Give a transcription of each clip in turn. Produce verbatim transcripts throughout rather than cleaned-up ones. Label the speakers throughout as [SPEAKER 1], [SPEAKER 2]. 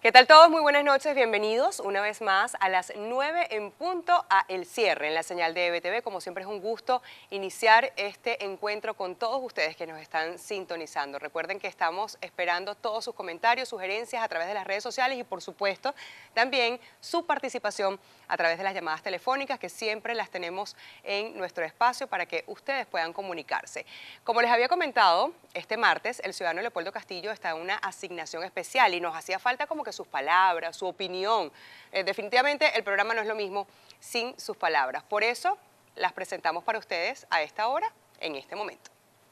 [SPEAKER 1] ¿Qué tal todos? Muy buenas noches, bienvenidos una vez más a las nueve en punto a El Cierre en la señal de E B T V. Como siempre es un gusto iniciar este encuentro con todos ustedes que nos están sintonizando. Recuerden que estamos esperando todos sus comentarios, sugerencias a través de las redes sociales y por supuesto también su participación a través de las llamadas telefónicas que siempre las tenemos en nuestro espacio para que ustedes puedan comunicarse. Como les había comentado, este martes el ciudadano Leopoldo Castillo está en una asignación especial y nos hacía falta como que sus palabras, su opinión. Eh, definitivamente el programa no es lo mismo sin sus palabras. Por eso las presentamos para ustedes a esta hora, en este momento.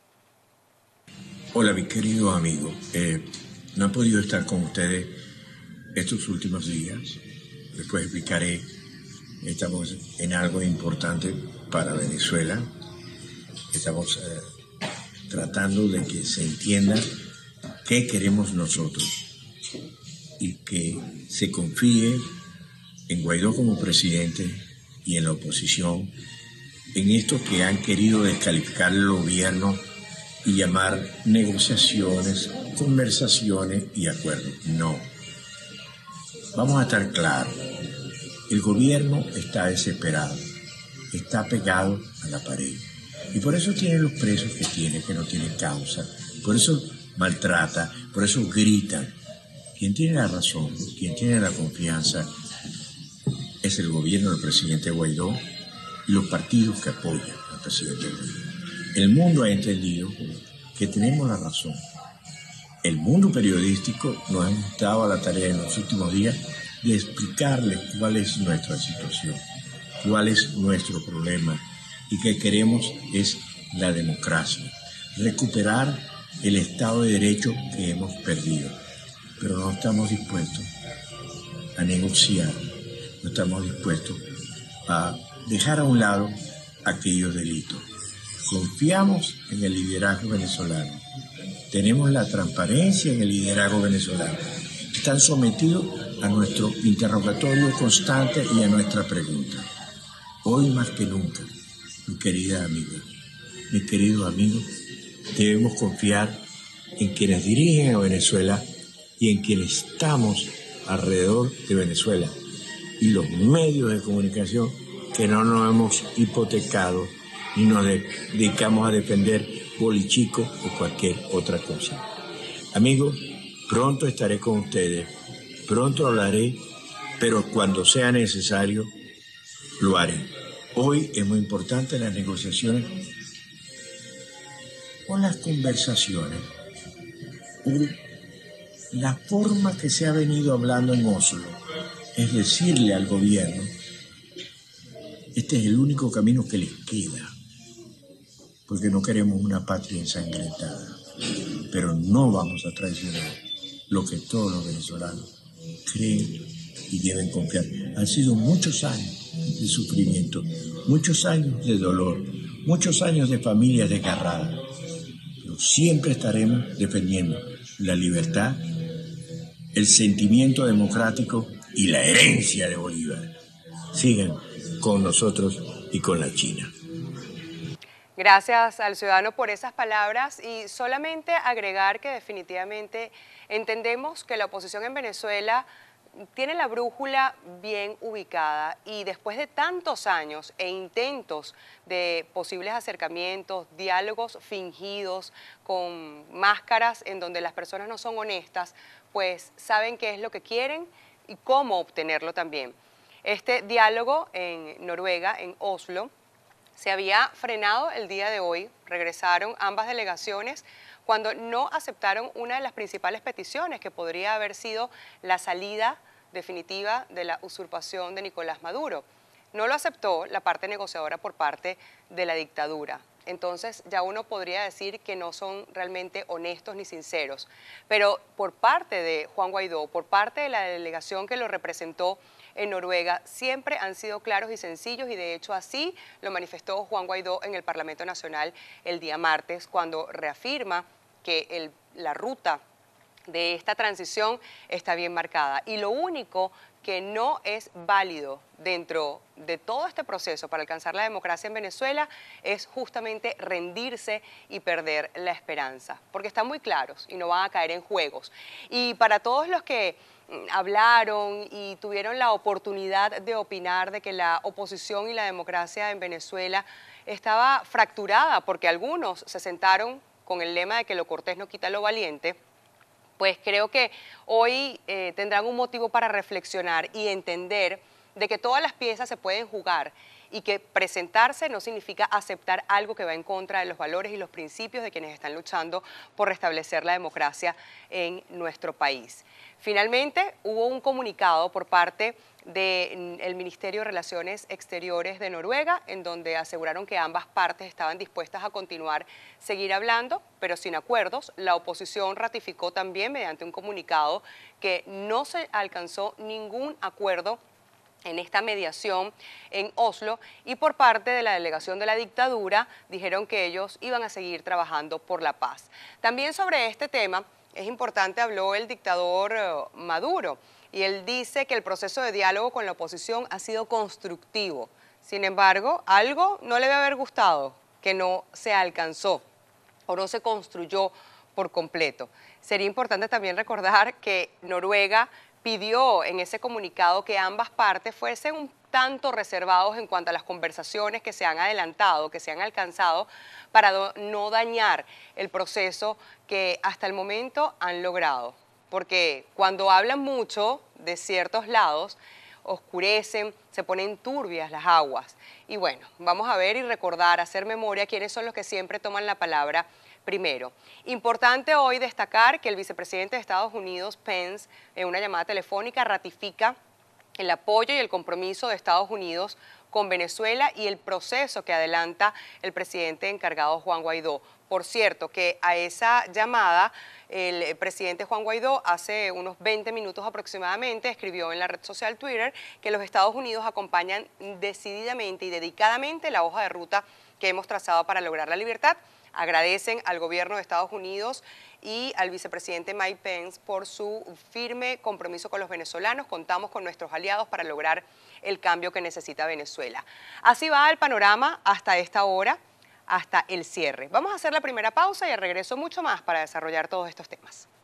[SPEAKER 2] Hola, mi querido amigo. Eh, no he podido estar con ustedes estos últimos días. Después explicaré. Estamos en algo importante para Venezuela. Estamos eh, tratando de que se entienda qué queremos nosotros y que se confíe en Guaidó como presidente y en la oposición, en estos que han querido descalificar el gobierno y llamar negociaciones, conversaciones y acuerdos. No. Vamos a estar claros. El gobierno está desesperado, está pegado a la pared. Y por eso tiene los presos que tiene, que no tiene causa. Por eso maltrata, por eso grita. Quien tiene la razón, quien tiene la confianza, es el gobierno del presidente Guaidó y los partidos que apoyan al presidente Guaidó. El mundo ha entendido que tenemos la razón. El mundo periodístico nos ha dado a la tarea en los últimos días de explicarles cuál es nuestra situación, cuál es nuestro problema y que queremos es la democracia, recuperar el Estado de Derecho que hemos perdido. Pero no estamos dispuestos a negociar, no estamos dispuestos a dejar a un lado aquellos delitos. Confiamos en el liderazgo venezolano, tenemos la transparencia en el liderazgo venezolano. Están sometidos a nuestro interrogatorio constante y a nuestra pregunta. Hoy más que nunca, mi querida amiga, mi querido amigo, debemos confiar en quienes dirigen a Venezuela y en quienes estamos alrededor de Venezuela y los medios de comunicación que no nos hemos hipotecado y nos dedicamos a defender bolichico o cualquier otra cosa. Amigos, pronto estaré con ustedes, pronto hablaré, pero cuando sea necesario, lo haré. Hoy es muy importante las negociaciones o las conversaciones. La forma que se ha venido hablando en Oslo es decirle al gobierno, este es el único camino que les queda, porque no queremos una patria ensangrentada, pero no vamos a traicionar lo que todos los venezolanos creen y deben confiar. Han sido muchos años de sufrimiento, muchos años de dolor, muchos años de familias desgarradas, pero siempre estaremos defendiendo la libertad, el sentimiento democrático y la herencia de Bolívar. Sigan con nosotros y con la China.
[SPEAKER 1] Gracias al ciudadano por esas palabras y solamente agregar que definitivamente entendemos que la oposición en Venezuela tiene la brújula bien ubicada y después de tantos años e intentos de posibles acercamientos, diálogos fingidos con máscaras en donde las personas no son honestas, pues saben qué es lo que quieren y cómo obtenerlo también. Este diálogo en Noruega, en Oslo, se había frenado el día de hoy. Regresaron ambas delegaciones cuando no aceptaron una de las principales peticiones, que podría haber sido la salida definitiva de la usurpación de Nicolás Maduro. No lo aceptó la parte negociadora por parte de la dictadura. Entonces ya uno podría decir que no son realmente honestos ni sinceros. Pero por parte de Juan Guaidó, por parte de la delegación que lo representó en Noruega, siempre han sido claros y sencillos y de hecho así lo manifestó Juan Guaidó en el Parlamento Nacional el día martes cuando reafirma que el, la ruta de esta transición está bien marcada y lo único que no es válido dentro de todo este proceso para alcanzar la democracia en Venezuela es justamente rendirse y perder la esperanza, porque están muy claros y no van a caer en juegos. Y para todos los que hablaron y tuvieron la oportunidad de opinar de que la oposición y la democracia en Venezuela estaba fracturada, porque algunos se sentaron con el lema de que lo cortés no quita lo valiente, pues creo que hoy eh, tendrán un motivo para reflexionar y entender de que todas las piezas se pueden jugar y que presentarse no significa aceptar algo que va en contra de los valores y los principios de quienes están luchando por restablecer la democracia en nuestro país. Finalmente, hubo un comunicado por parte del Ministerio de Relaciones Exteriores de Noruega, en donde aseguraron que ambas partes estaban dispuestas a continuar, seguir hablando, pero sin acuerdos. La oposición ratificó también mediante un comunicado que no se alcanzó ningún acuerdo en esta mediación en Oslo, y por parte de la delegación de la dictadura dijeron que ellos iban a seguir trabajando por la paz. También sobre este tema es importante, habló el dictador uh, Maduro, y él dice que el proceso de diálogo con la oposición ha sido constructivo. Sin embargo, algo no le debe haber gustado, que no se alcanzó o no se construyó por completo. Sería importante también recordar que Noruega pidió en ese comunicado que ambas partes fuesen un tanto reservados en cuanto a las conversaciones que se han adelantado, que se han alcanzado, para no dañar el proceso que hasta el momento han logrado. Porque cuando hablan mucho de ciertos lados, oscurecen, se ponen turbias las aguas. Y bueno, vamos a ver y recordar, hacer memoria quiénes son los que siempre toman la palabra primero. Importante hoy destacar que el vicepresidente de Estados Unidos, Pence, en una llamada telefónica ratifica el apoyo y el compromiso de Estados Unidos con Venezuela y el proceso que adelanta el presidente encargado Juan Guaidó. Por cierto, que a esa llamada el presidente Juan Guaidó hace unos veinte minutos aproximadamente escribió en la red social Twitter que los Estados Unidos acompañan decididamente y dedicadamente la hoja de ruta que hemos trazado para lograr la libertad. Agradecen al gobierno de Estados Unidos y al vicepresidente Mike Pence por su firme compromiso con los venezolanos. Contamos con nuestros aliados para lograr el cambio que necesita Venezuela. Así va el panorama hasta esta hora, hasta el cierre. Vamos a hacer la primera pausa y al regreso mucho más para desarrollar todos estos temas.